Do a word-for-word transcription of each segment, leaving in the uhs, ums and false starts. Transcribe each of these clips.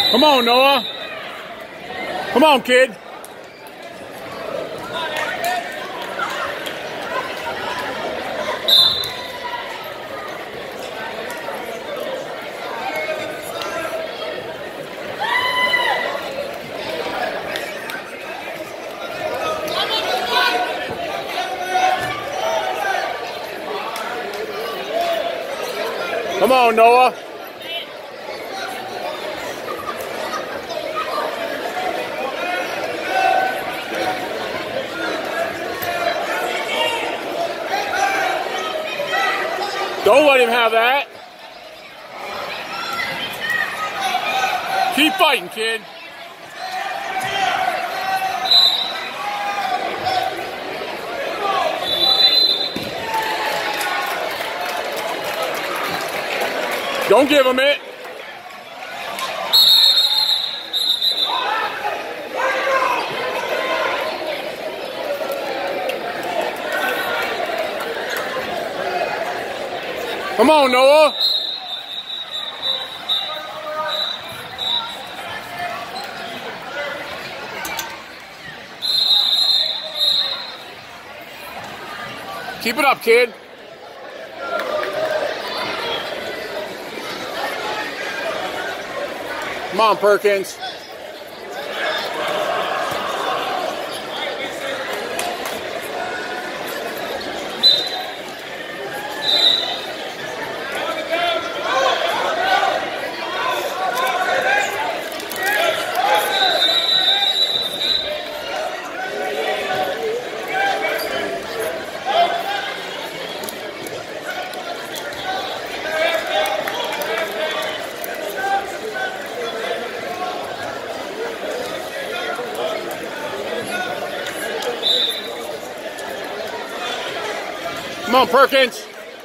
Come on, Noah. Come on, kid. Come on, Noah. Don't let him have that. Keep fighting, kid. Don't give him it. Come on, Noah. Keep it up, kid. Come on, Perkins. Come on, Perkins.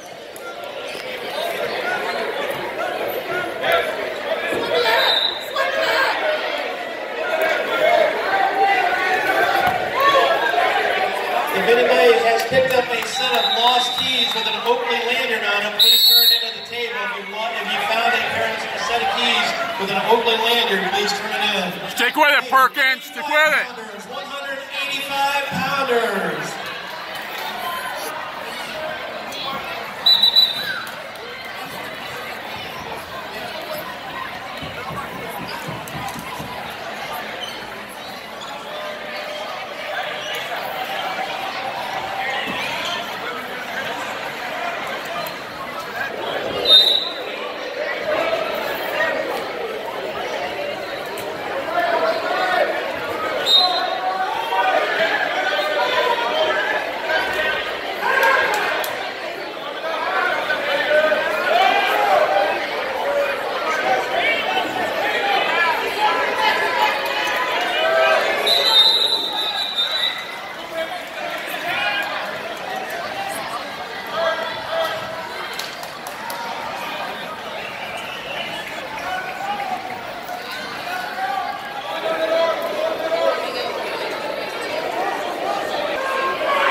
If anybody has picked up a set of lost keys with an Oakley lanyard on them, please turn it in at the table. If you want, if you found a set of keys with an Oakley lanyard, please turn it in. Stick with it, Perkins. Stick with it. one hundred eighty-five pounders.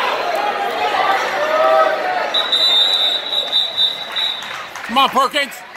Come on, Perkins.